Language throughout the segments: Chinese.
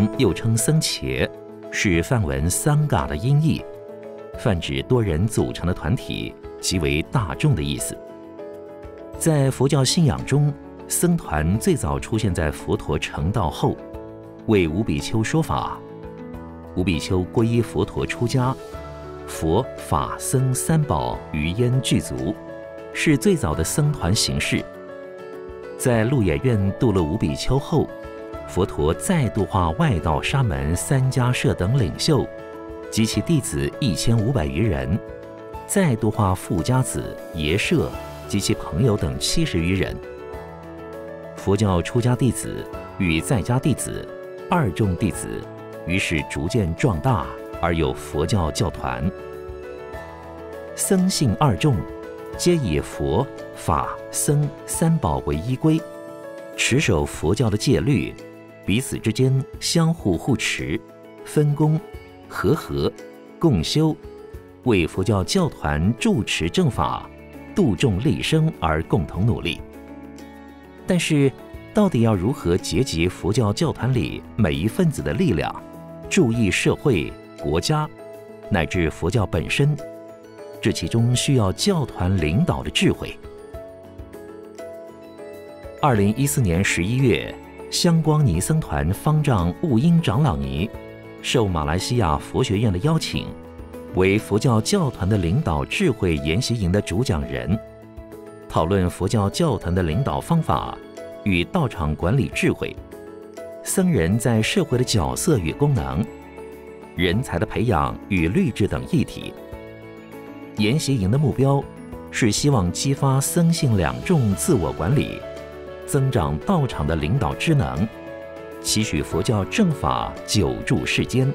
又称僧伽，是梵文桑嘎的音译，泛指多人组成的团体，即为大众的意思。在佛教信仰中，僧团最早出现在佛陀成道后，为五比丘说法。五比丘皈依佛陀出家，佛法僧三宝于焉具足，是最早的僧团形式。在鹿野苑度了五比丘后，佛陀再度化外道沙门三迦舍等领袖及其弟子1500余人，再度化富家子耶舍及其朋友等70余人。佛教出家弟子与在家弟子、二众弟子于是逐渐壮大，而有佛教教团。僧信二众皆以佛法僧三宝为依归，持守佛教的戒律，彼此之间相互护持，分工和合，共修，为佛教教团住持正法，度众利生而共同努力。但是，到底要如何结集佛教教团里每一分子的力量，注意社会、国家，乃至佛教本身？这其中需要教团领导的智慧。2014年11月，香光尼僧团方丈悟英长老尼受马来西亚佛学院的邀请，为佛教教团的领导智慧研习营的主讲人，讨论佛教教团的领导方法与道场管理智慧、僧人在社会的角色与功能、人才的培养与律制等议题。研习营的目标是希望激发僧信两众自我管理，增长道场的领导职能，期许佛教正法久住世间。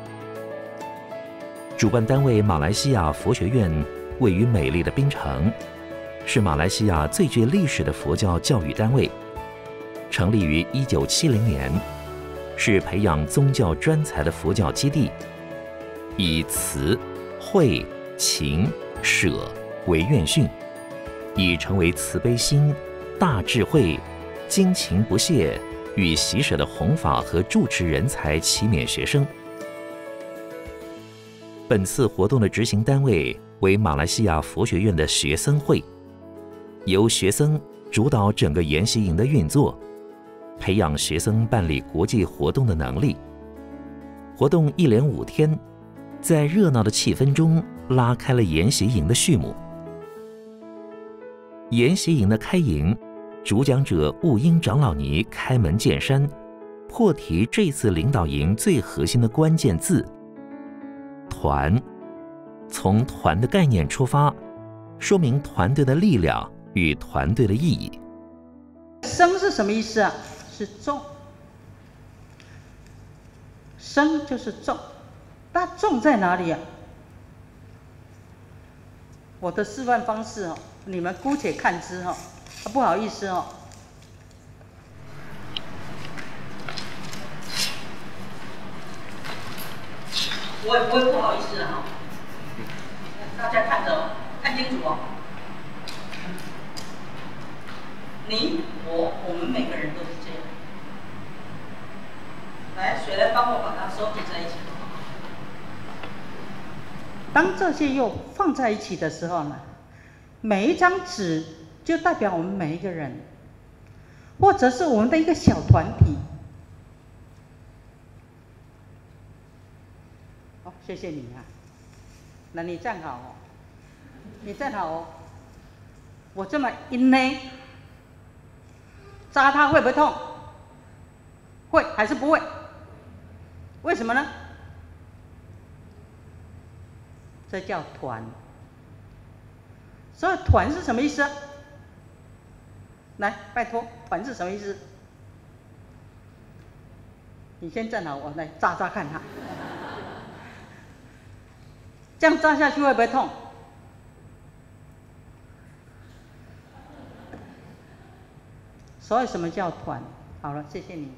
主办单位马来西亚佛学院位于美丽的槟城，是马来西亚最具历史的佛教教育单位，成立于1970年，是培养宗教专才的佛教基地，以慈、慧、勤、舍为院训，以成为慈悲心、大智慧、精勤不懈与喜舍的弘法和住持人才启勉学生。本次活动的执行单位为马来西亚佛学院的学僧会，由学僧主导整个研习营的运作，培养学僧办理国际活动的能力。活动一连5天，在热闹的气氛中拉开了研习营的序幕。研习营的开营，主讲者悟英长老尼开门见山，破题这次领导营最核心的关键字“团”，从团的概念出发，说明团队的力量与团队的意义。 僧是什么意思啊？是众，僧就是众，那众在哪里啊？我的示范方式哦，你们姑且看之哦。不好意思哦，我也不会不好意思哈。大家看着哦，看清楚哦。你、我们每个人都是这样。来，谁来帮我把它收集在一起？当这些又放在一起的时候呢，每一张纸就代表我们每一个人，或者是我们的一个小团体。好，谢谢你啊。那你站好哦，你站好哦。我这么一勒，扎它会不会痛？会还是不会？为什么呢？这叫团。所以团是什么意思啊？来，拜托，团是什么意思？你先站好，我来扎扎看它。这样扎下去会不会痛？所以什么叫团？好了，谢谢你。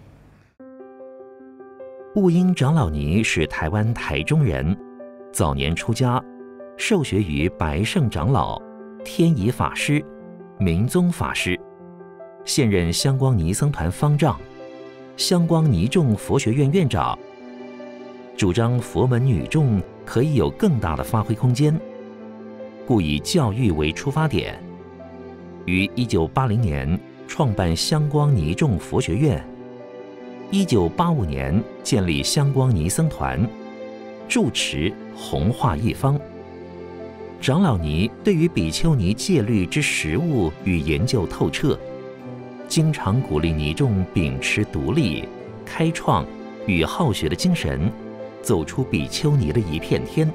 悟英长老尼是台湾台中人，早年出家，受学于白胜长老、天仪法师、明宗法师，现任香光尼僧团方丈。 香光尼众佛学院院长，主张佛门女众可以有更大的发挥空间，故以教育为出发点，于1980年创办香光尼众佛学院，1985年建立香光尼僧团，住持弘化一方。长老尼对于比丘尼戒律之实务与研究透彻，经常鼓励尼众秉持独立、开创与好学的精神，走出比丘尼的一片天。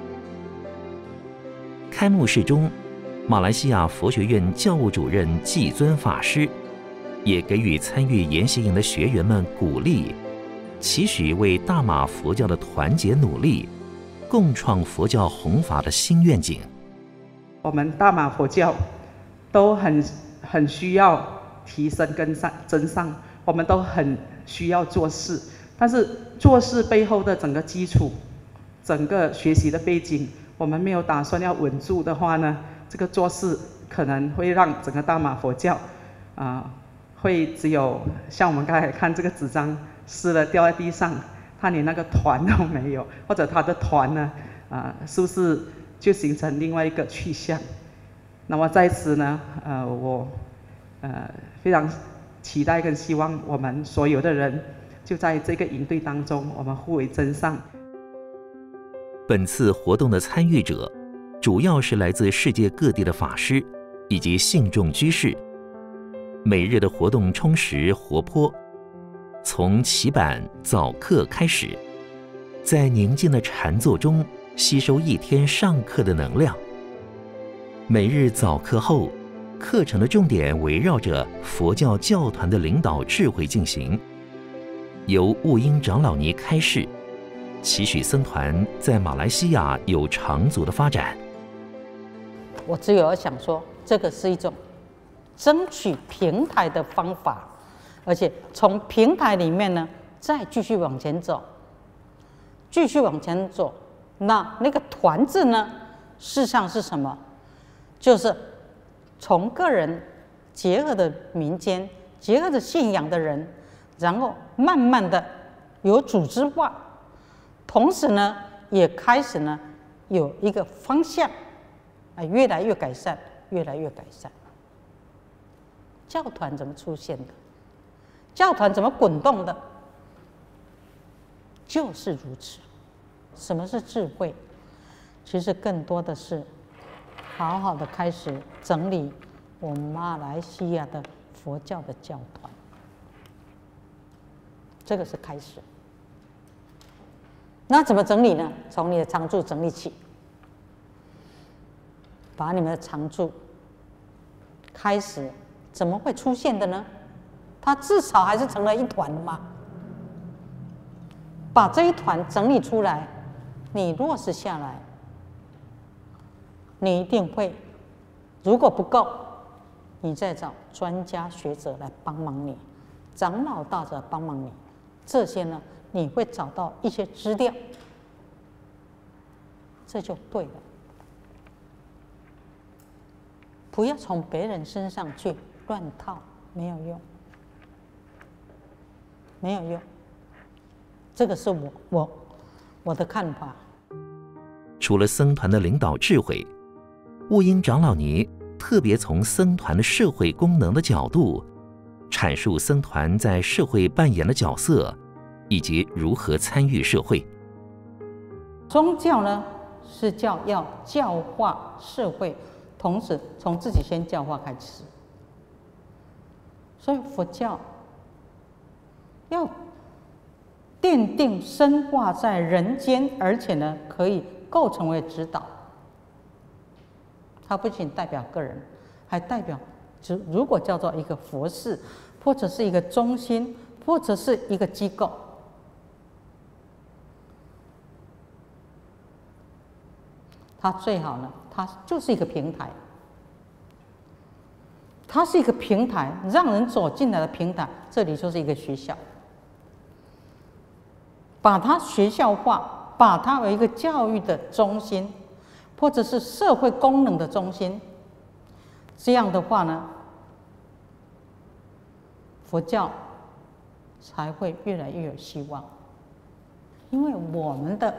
开幕式中，马来西亚佛学院教务主任季尊法师也给予参与研习营的学员们鼓励，期许为大马佛教的团结努力，共创佛教弘法的新愿景。 我们大马佛教都很需要提升跟增上，我们都很需要做事，但是做事背后的整个基础、整个学习的背景，我们没有打算要稳住的话呢，这个做事可能会让整个大马佛教会只有像我们刚才看这个纸张湿了掉在地上，它连那个团都没有，或者它的团呢是不是就形成另外一个去向？那么在此呢，我非常期待跟希望我们所有的人就在这个营队当中，我们互为真上。 本次活动的参与者主要是来自世界各地的法师以及信众居士。每日的活动充实活泼，从起板早课开始，在宁静的禅坐中吸收一天上课的能量。每日早课后，课程的重点围绕着佛教教团的领导智慧进行，由悟英长老尼开示，期许僧团在马来西亚有长足的发展。 我只有要想说，这个是一种争取平台的方法，而且从平台里面呢，再继续往前走，继续往前走。那个团字呢，事实上是什么？就是从个人结合的民间，结合的信仰的人，然后慢慢的有组织化，同时呢，也开始呢有一个方向，越来越改善，越来越改善。教团怎么出现的？教团怎么滚动的？就是如此。什么是智慧？其实更多的是好好的开始整理我们马来西亚的佛教的教团，这个是开始。那怎么整理呢？从你的常住整理起，把你们的常住开始。怎么会出现的呢？它至少还是成了一团嘛。把这一团整理出来，你落实下来，你一定会，如果不够，你再找专家学者来帮忙你，长老大者帮忙你，这些呢，你会找到一些资料，这就对了。不要从别人身上去乱套，没有用，没有用。这个是我的看法。 除了僧团的领导智慧，悟英长老尼特别从僧团的社会功能的角度，阐述僧团在社会扮演的角色，以及如何参与社会。 宗教呢，是要教化社会，同时从自己先教化开始。所以佛教要奠定深化在人间，而且呢可以构成为指导。它不仅代表个人，还代表如果叫做一个佛寺，或者是一个中心，或者是一个机构，它最好呢，它就是一个平台。它是一个平台，让人走进来的平台。这里就是一个学校，把它学校化，把它为一个教育的中心，或者是社会功能的中心。这样的话呢，佛教才会越来越有希望。因为我们的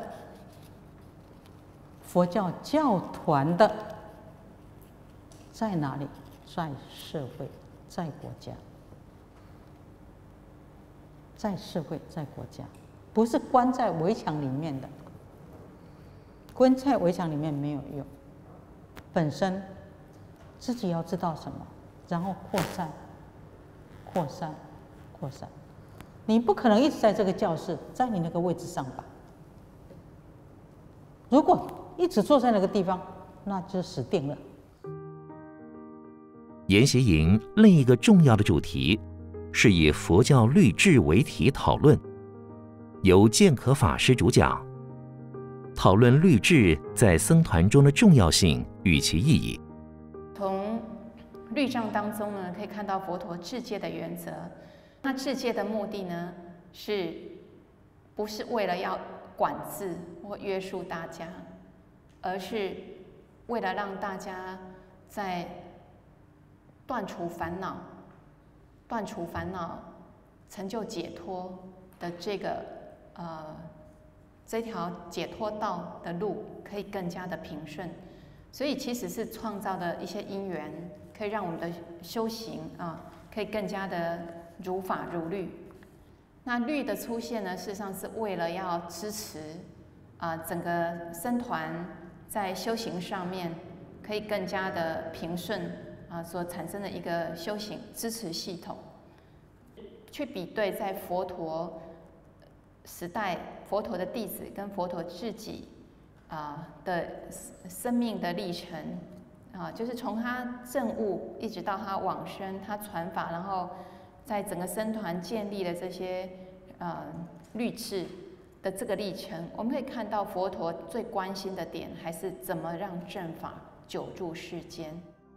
佛教教团的在哪里？在社会，在国家，在社会，在国家，不是关在围墙里面的。关在围墙里面没有用，本身自己要知道什么，然后扩散，扩散，扩散。你不可能一直在这个教室，在你那个位置上吧？如果一直坐在那个地方，那就死定了。 研习营另一个重要的主题是以佛教律制为题讨论，由建可法师主讲，讨论律制在僧团中的重要性与其意义。 从律藏当中呢，可以看到佛陀治戒的原则。那治戒的目的呢，不是为了要管制或约束大家，而是为了让大家在断除烦恼、成就解脱的这条解脱道的路可以更加的平顺。所以其实是创造的一些因缘，可以让我们的修行可以更加的如法如律。那律的出现呢，事实上是为了要支持整个僧团在修行上面可以更加的平顺所产生的一个修行支持系统。去比对在佛陀时代，佛陀的弟子跟佛陀自己的生命的历程就是从他证悟一直到他往生，他传法，然后在整个僧团建立的这些律制的这个历程，我们可以看到佛陀最关心的点还是怎么让正法久住世间。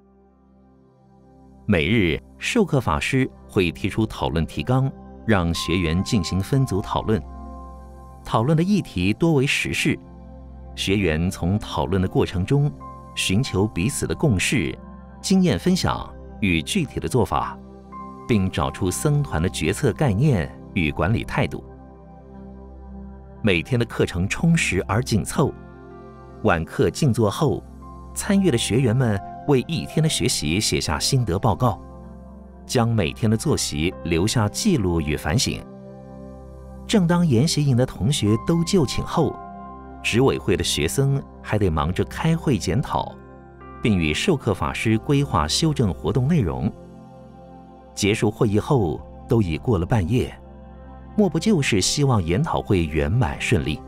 每日授课法师会提出讨论提纲，让学员进行分组讨论。讨论的议题多为时事，学员从讨论的过程中寻求彼此的共识、经验分享与具体的做法，并找出僧团的决策概念与管理态度。每天的课程充实而紧凑，晚课静坐后，参与的学员们为一天的学习写下心得报告，将每天的作息留下记录与反省。正当研习营的同学都就寝后，执委会的学生还得忙着开会检讨，并与授课法师规划修正活动内容。结束会议后，都已过了半夜，莫不就是希望研讨会圆满顺利。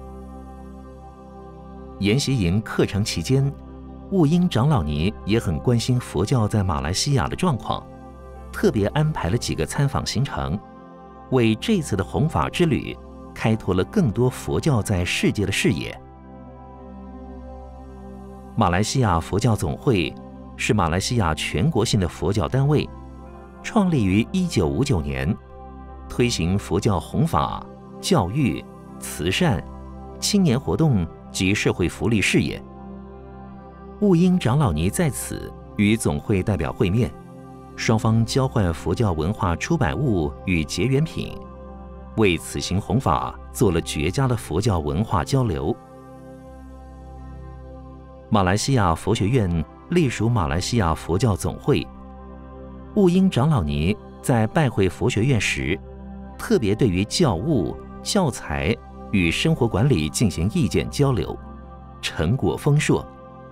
研习营课程期间，悟英长老尼也很关心佛教在马来西亚的状况，特别安排了几个参访行程，为这次的弘法之旅开拓了更多佛教在世界的视野。马来西亚佛教总会是马来西亚全国性的佛教单位，创立于1959年，推行佛教弘法、教育、慈善、青年活动及社会福利事业。悟英长老尼在此与总会代表会面，双方交换佛教文化出版物与结缘品，为此行弘法做了绝佳的佛教文化交流。马来西亚佛学院隶属马来西亚佛教总会，悟英长老尼在拜会佛学院时，特别对于教务、教材与生活管理进行意见交流，成果丰硕。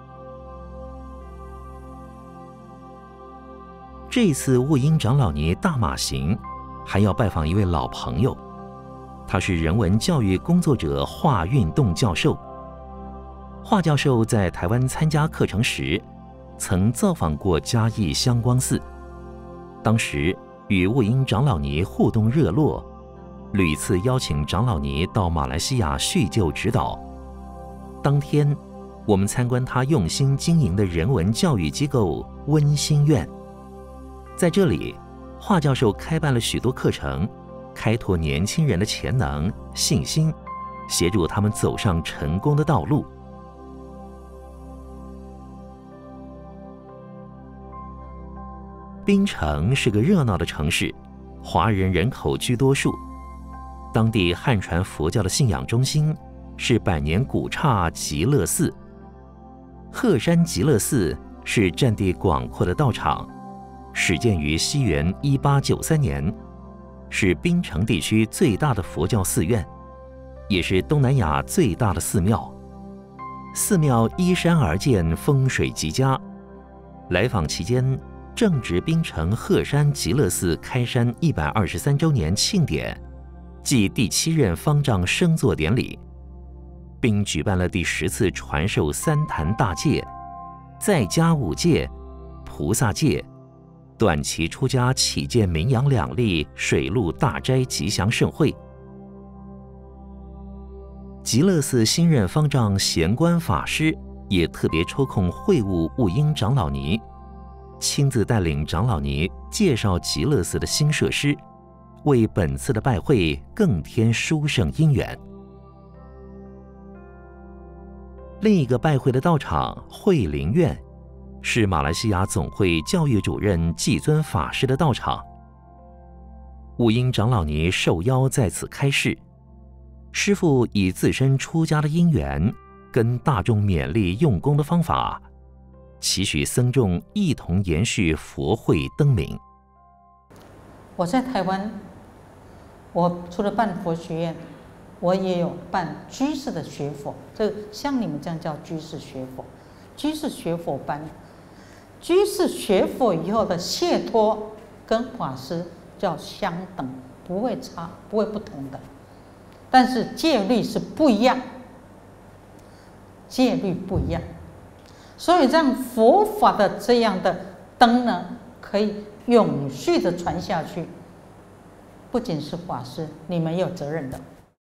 这次悟英长老尼大马行，还要拜访一位老朋友，他是人文教育工作者华运动教授。华教授在台湾参加课程时，曾造访过嘉义香光寺，当时与悟英长老尼互动热络，屡次邀请长老尼到马来西亚叙旧指导。当天，我们参观他用心经营的人文教育机构温馨院。在这里，华教授开办了许多课程，开拓年轻人的潜能、信心，协助他们走上成功的道路。槟城是个热闹的城市， 华人人口居多数。当地汉传佛教的信仰中心是百年古刹极乐寺。鹤山极乐寺是占地广阔的道场，始建于西元1893年，是槟城地区最大的佛教寺院，也是东南亚最大的寺庙。寺庙依山而建，风水极佳。来访期间，正值槟城鹤山极乐寺开山123周年庆典暨第7任方丈升座典礼，并举办了第10次传授三坛大戒、在家五戒、菩萨戒、短期出家起见名扬2例水陆大斋吉祥盛会。极乐寺新任方丈贤观法师也特别抽空会晤悟英长老尼，亲自带领长老尼介绍极乐寺的新设施，为本次的拜会更添殊胜因缘。另一个拜会的道场慧灵院，是马来西亚总会教育主任济尊法师的道场。悟英长老尼受邀在此开示，师父以自身出家的因缘，跟大众勉励用功的方法，期许僧众一同延续佛慧灯明。 我在台湾，我除了办佛学院，我也有办居士的学佛，这像你们这样叫居士学佛，居士学佛班。居士学佛以后的解脱跟法师叫相等，不会差，不会不同的。但是戒律是不一样，戒律不一样，所以让佛法的这样的灯呢，可以永续的传下去。不仅是法师，你们也有责任的。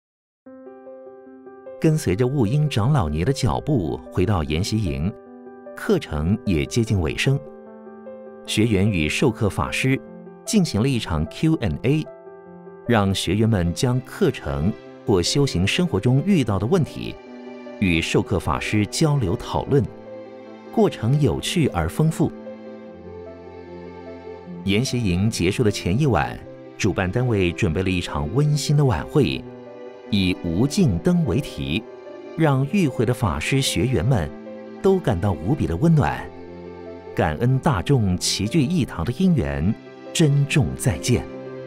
跟随着悟英长老尼的脚步回到研习营，课程也接近尾声。学员与授课法师进行了一场 Q&A， 让学员们将课程或修行生活中遇到的问题与授课法师交流讨论，过程有趣而丰富。研习营结束的前一晚，主办单位准备了一场温馨的晚会，以无尽灯为题，让与会的法师学员们都感到无比的温暖，感恩大众齐聚一堂的因缘，珍重再见。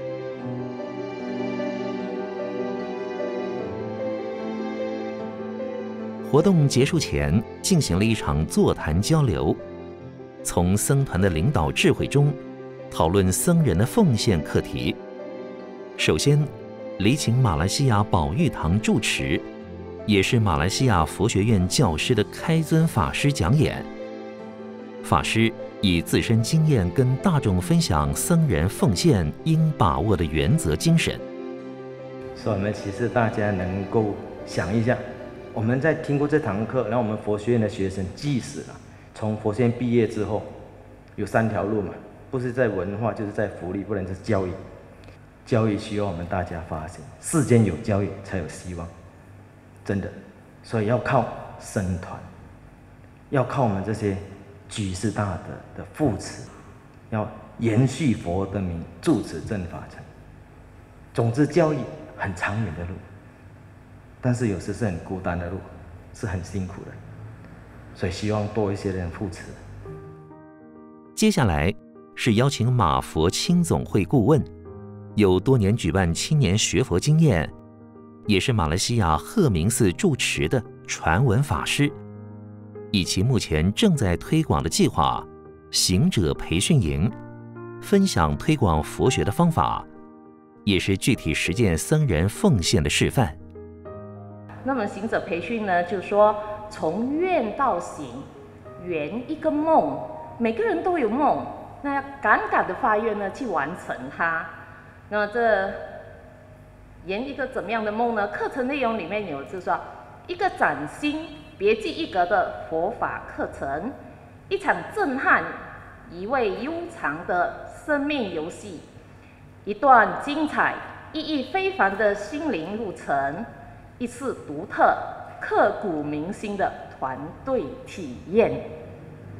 活动结束前进行了一场座谈交流，从僧团的领导智慧中讨论僧人的奉献课题。首先礼请马来西亚宝玉堂住持，也是马来西亚佛学院教师的开尊法师讲演。法师以自身经验跟大众分享僧人奉献应把握的原则精神。 所以我们其实大家能够想一下，我们在听过这堂课，然后我们佛学院的学生即使从佛学院毕业之后，有3条路嘛，不是在文化就是在福利，不然就是教育。教育需要我们大家发现，世间有教育才有希望，真的。所以要靠僧团，要靠我们这些居士大德的扶持，要延续佛的名，住持正法城。总之，教育很长远的路，但是有时是很孤单的路，是很辛苦的，所以希望多一些人扶持。 接下来是邀请马佛青总会顾问，有多年举办青年学佛经验，也是马来西亚鹤鸣寺住持的传闻法师，以其目前正在推广的计划行者培训营，分享推广佛学的方法，也是具体实践僧人奉献的示范。 那么行者培训呢，就是说从愿到行，圆一个梦，每个人都有梦，那要敢敢的发愿呢，去完成它。那么这圆一个怎么样的梦呢？课程内容里面有，就是说一个崭新、别具一格的佛法课程，一场震撼、一味悠长的生命游戏，一段精彩、意义非凡的心灵路程，一次独特、刻骨铭心的团队体验。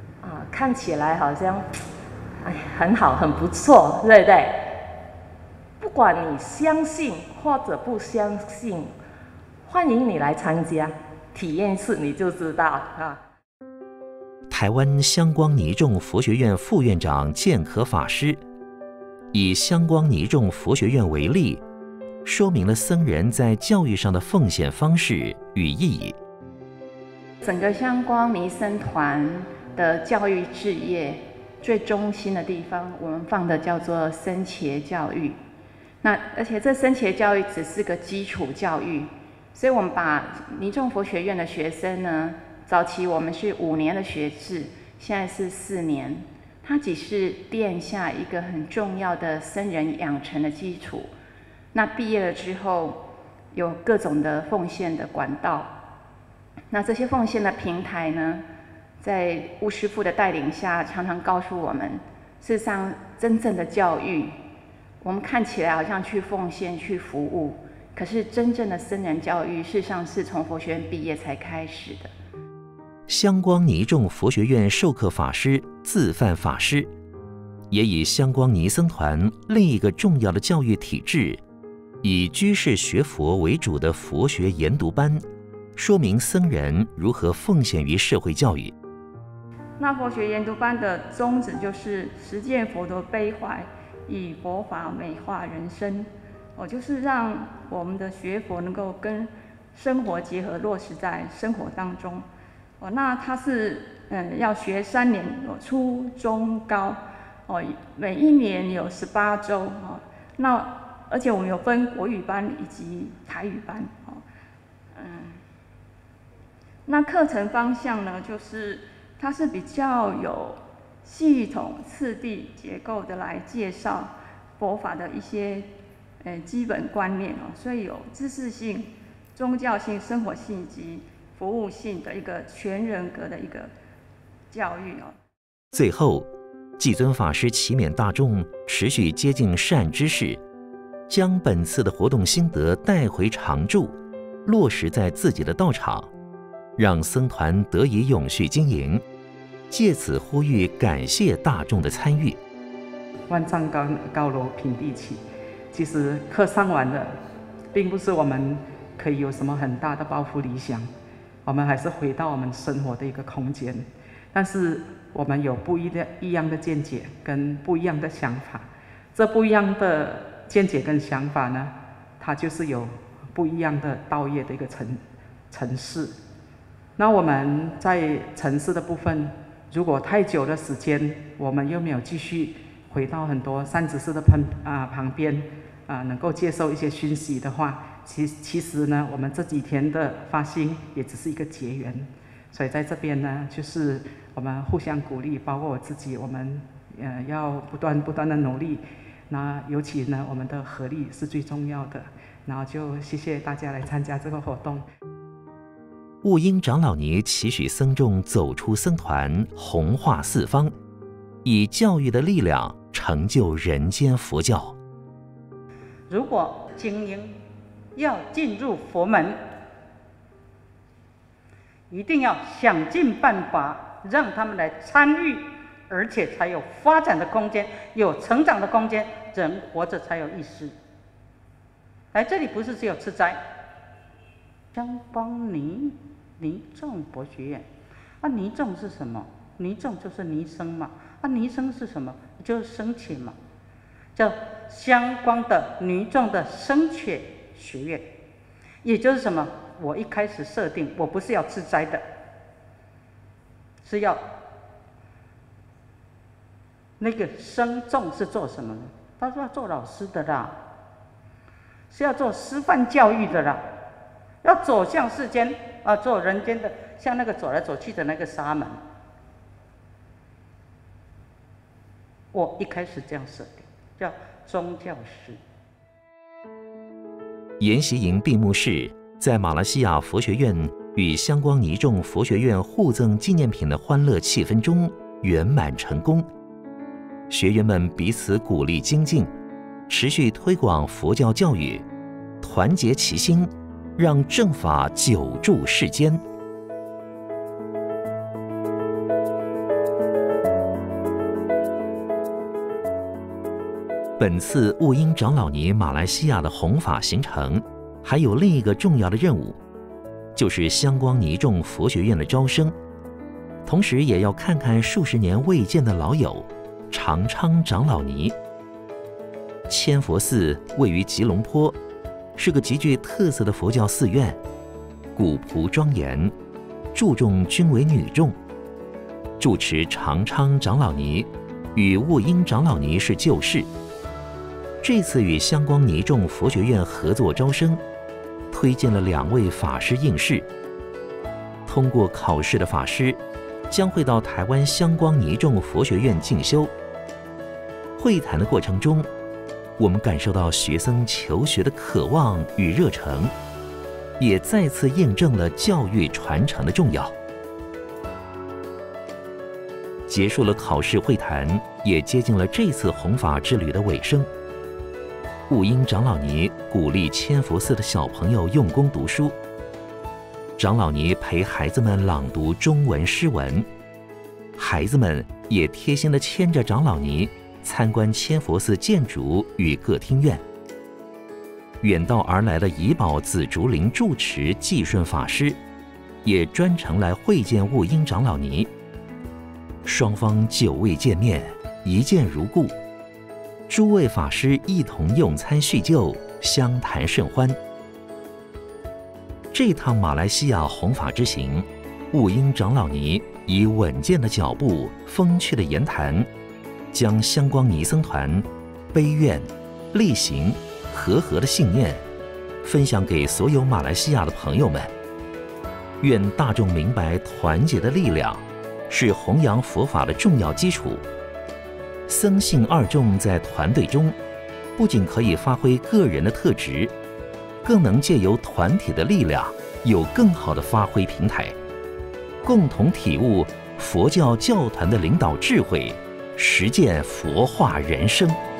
看起来好像，很好，很不错，对不对？ 管你相信或者不相信，欢迎你来参加，体验一次你就知道啊。 台湾香光尼众佛学院副院长建和法师以香光尼众佛学院为例，说明了僧人在教育上的奉献方式与意义。 整个香光尼僧团的教育事业最中心的地方，我们放的叫做僧伽教育。那而且这僧伽教育只是个基础教育，所以我们把尼众佛学院的学生呢，早期我们是5年的学制，现在是4年。它只是奠下一个很重要的僧人养成的基础。那毕业了之后，有各种的奉献的管道。那这些奉献的平台呢，在巫师父的带领下，常常告诉我们，事实上真正的教育，我们看起来好像去奉献、去服务，可是真正的僧人教育，事实上是从佛学院毕业才开始的。 香光尼众佛学院授课法师自范法师，也以香光尼僧团另一个重要的教育体制，以居士学佛为主的佛学研读班，说明僧人如何奉献于社会教育。 那佛学研读班的宗旨就是实践佛陀悲怀，以佛法美化人生。就是让我们的学佛能够跟生活结合，落实在生活当中。那它是要学3年，有初中高，每1年有18周，那而且我们有分国语班以及台语班，那课程方向呢，就是它是比较有系统、次第、结构的来介绍佛法的一些基本观念，所以有知识性、宗教性、生活性及服务性的一个全人格的一个教育。 最后，济尊法师祈勉大众持续接近善知识，将本次的活动心得带回常住，落实在自己的道场，让僧团得以永续经营。借此呼吁感谢大众的参与。 万丈高楼平地起，其实课上完了，并不是我们可以有什么很大的抱负理想，我们还是回到我们生活的一个空间，但是我们有不一样的见解跟不一样的想法，这不一样的见解跟想法呢，它就是有不一样的道业的一个层次。那我们在城市的部分，如果太久的时间，我们又没有继续回到很多善知识的旁边能够接受一些讯息的话，其实呢，我们这几天的发心也只是一个结缘。所以在这边呢，就是我们互相鼓励，包括我自己，我们要不断的努力。那尤其呢，我们的合力是最重要的。然后就谢谢大家来参加这个活动。 悟英长老尼期许僧众走出僧团，弘化四方，以教育的力量成就人间佛教。 如果精英要进入佛门，一定要想尽办法让他们来参与，而且才有发展的空间，有成长的空间，人活着才有意思。来这里不是只有吃斋，香光尼众佛学院，尼众是什么？尼众就是尼僧嘛，尼僧是什么？就是僧伽嘛，叫香光的尼众的僧伽学院，也就是什么？我一开始设定，我不是要吃斋的，是要那个僧众是做什么呢？他是要做老师的啦，是要做师范教育的啦，要走向世间做人间的，像那个走来走去的那个沙门。我一开始这样设定，叫宗教师。 研习营闭幕式在马来西亚佛学院与香光尼众佛学院互赠纪念品的欢乐气氛中圆满成功。学员们彼此鼓励精进，持续推广佛教教育，团结齐心，让正法久住世间。 本次悟英长老尼马来西亚的弘法行程，还有另一个重要的任务，就是香光尼众佛学院的招生，同时也要看看数十年未见的老友长昌长老尼。千佛寺位于吉隆坡，是个极具特色的佛教寺院，古朴庄严，注重均为女众。住持长昌长老尼与悟英长老尼是旧识，这次与香光尼众佛学院合作招生，推荐了2位法师应试。通过考试的法师将会到台湾香光尼众佛学院进修。会谈的过程中，我们感受到学生求学的渴望与热诚，也再次印证了教育传承的重要。结束了考试会谈，也接近了这次弘法之旅的尾声。悟英长老尼鼓励千佛寺的小朋友用功读书，长老尼陪孩子们朗读中文诗文，孩子们也贴心地牵着长老尼参观千佛寺建筑与各厅院。远道而来的怡保紫竹林住持济顺法师也专程来会见悟英长老尼，双方久未见面，一见如故。诸位法师一同用餐叙旧，相谈甚欢。这趟马来西亚弘法之行，悟英长老尼以稳健的脚步、风趣的言谈，将香光尼僧团悲愿、力行、和合的信念分享给所有马来西亚的朋友们。愿大众明白团结的力量是弘扬佛法的重要基础。僧信二众在团队中，不仅可以发挥个人的特质，更能借由团体的力量，有更好的发挥平台，共同体悟佛教教团的领导智慧，实践佛化人生。